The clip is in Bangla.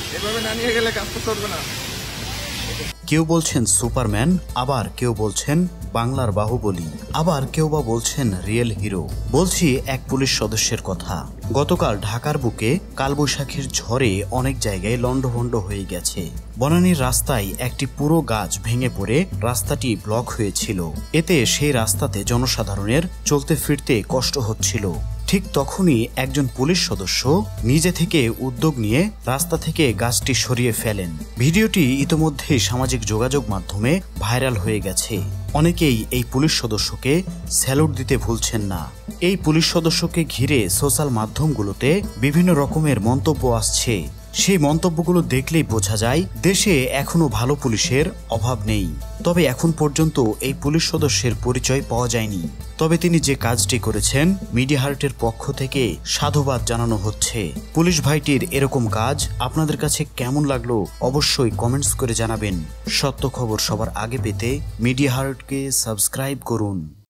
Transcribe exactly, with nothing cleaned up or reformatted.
এভাবে না নিয়ে গেলে কাজ তো চলবে না। কেউ বলছেন সুপারম্যান, আবার কেউ বলছেন বাংলার বাহুবলী, আবার কেউ বা বলছেন রিয়েল হিরো। বলছি এক পুলিশ সদস্যের কথা। গতকাল ঢাকার বুকে কালবৈশাখীর ঝড়ে অনেক জায়গায় লন্ডভন্ড হয়ে গেছে। বনানীর রাস্তায় একটি পুরো গাছ ভেঙে পড়ে রাস্তাটি ব্লক হয়েছিল। এতে সেই রাস্তাতে জনসাধারণের চলতে ফিরতে কষ্ট হচ্ছিল। ঠিক তখনই একজন পুলিশ সদস্য নিজে থেকে উদ্যোগ নিয়ে রাস্তা থেকে গাছটি সরিয়ে ফেলেন। ভিডিওটি ইতোমধ্যেই সামাজিক যোগাযোগ মাধ্যমে ভাইরাল হয়ে গেছে। অনেকেই এই পুলিশ সদস্যকে স্যালুট দিতে ভুলছেন না। এই পুলিশ সদস্যকে ঘিরে সোশ্যাল মাধ্যমগুলোতে বিভিন্ন রকমের মন্তব্য আসছে। সেই মন্তব্যগুলো দেখলেই বোঝা যায় দেশে এখনো ভালো পুলিশের অভাব নেই। তবে এখন পর্যন্ত এই পুলিশ সদস্যের পরিচয় পাওয়া যায়নি। তবে তিনি যে কাজটি করেছেন, মিডিয়া হার্টের পক্ষ থেকে সাধুবাদ জানানো হচ্ছে। পুলিশ ভাইটির এরকম কাজ আপনাদের কাছে কেমন লাগলো অবশ্যই কমেন্টস করে জানাবেন। সত্য খবর সবার আগে পেতে মিডিয়া হার্টকে সাবস্ক্রাইব করুন।